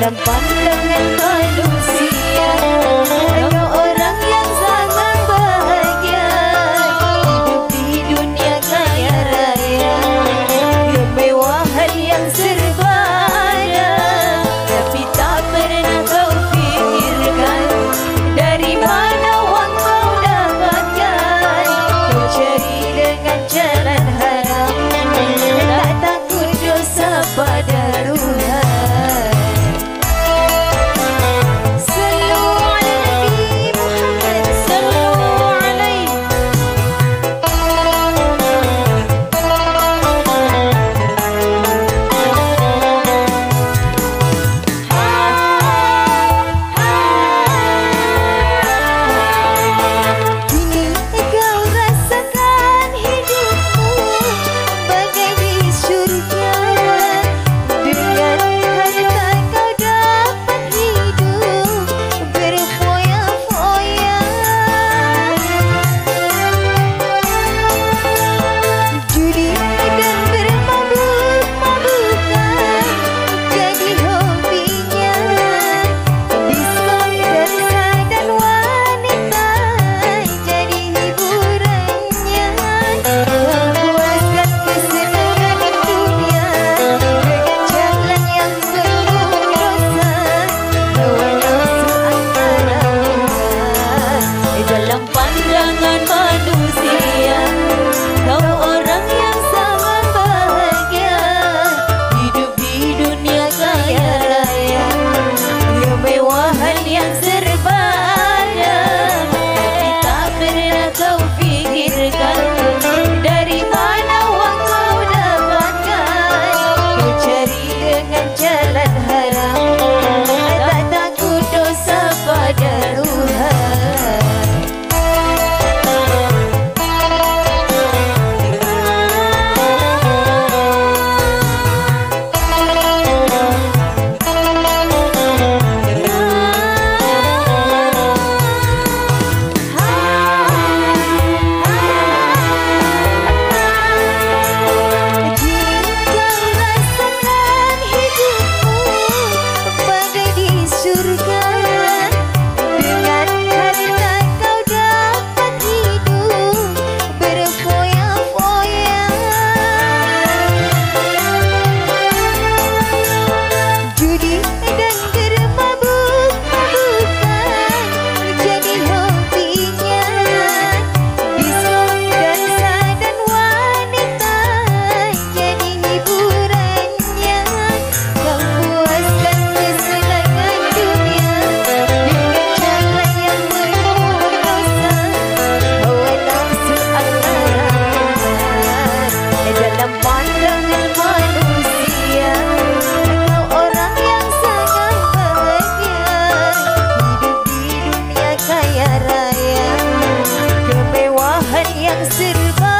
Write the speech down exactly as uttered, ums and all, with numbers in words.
dalam pandangan manusia. Kau orang yang sangat bahagia, hidup di dunia kaya raya, kemewahan yang serba ada, tapi tak pernah kau fikirkan dari mana wang kau dapatkan. Kau cari dengan jalan haram, tak takut dosa pada Tuhan. Dalam pandangan manusia, kau orang yang sangat bahagia, hidup di dunia kaya raya, kemewahan yang serba ada, tapi tak pernah kau fikirkan dari mana wang kau dapatkan. Kau cari dengan jalan haram, tak takut dosa pada Tuhan. Dalam pandangan manusia, kau orang yang sangat bahagia, hidup di dunia kaya raya, kemewahan yang serba